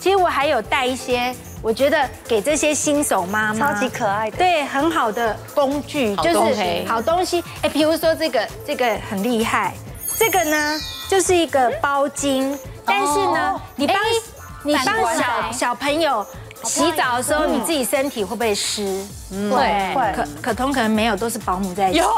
其实我还有带一些，我觉得给这些新手妈妈超级可爱的， 对，很好的工具，就是好东西。哎，比如说这个很厉害，这个呢就是一个包巾，但是呢，你帮小朋友洗澡的时候，你自己身体会不会湿？ 会。 可彤可能没有，都是保姆在洗。 有。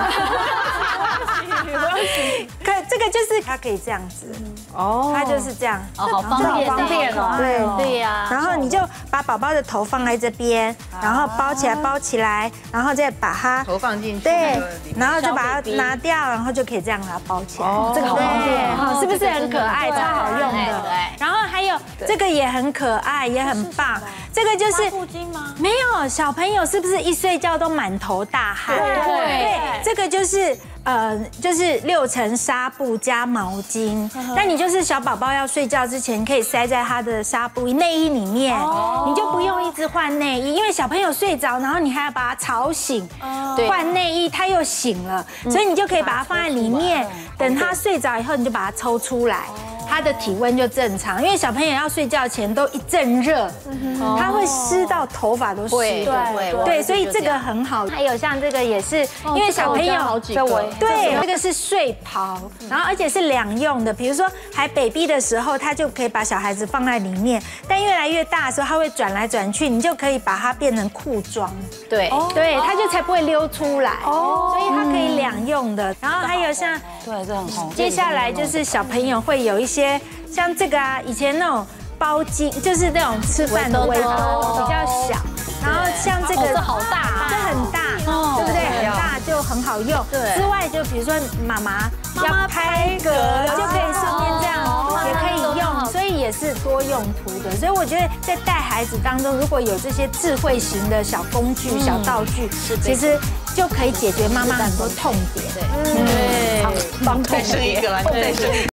这个就是它可以这样子哦，它就是这样哦，好方便哦。 对呀。 然后你就把宝宝的头放在这边，然后包起来，然后再把它头放进去， 对，然后就把它拿掉，然后就可以这样把它包起来。 哦，这个好方便， 是不是很可爱，超好用的？然后还有这个也很可爱，也很棒。这个就是布巾吗？ 没有，小朋友是不是一睡觉都满头大汗？ 对， 这个就是6层纱布加毛巾。那你就是小宝宝要睡觉之前，可以塞在他的纱布内衣里面，你就不用一直换内衣，因为小朋友睡着，然后你还要把他吵醒，换内衣他又醒了，所以你就可以把它放在里面，等他睡着以后，你就把它抽出来。他的体温就正常，因为小朋友要睡觉前都一阵热，他会湿到头发都湿。对，所以这个很好。还有像这个也是，因为小朋友对，这个是睡袍，然后而且是2用的。比如说还 baby 的时候，他就可以把小孩子放在里面，但越来越大的时候，他会转来转去，你就可以把它变成裤装。对，它就才不会溜出来。所以它可以2用的。然后还有像对，这很红。 接下来就是小朋友会有一些像这个啊，以前那种包巾，就是那种吃饭的围兜比较小，然后像这个好大， 这很大，对不对？很大就很好用。之外就比如说妈妈要拍嗝，就可以顺便这样也可以用，所以也是多用途的。所以我觉得在带孩子当中，如果有这些智慧型的小工具、小道具，其实就可以解决妈妈很多痛点。 对， 再生一个啦，再生。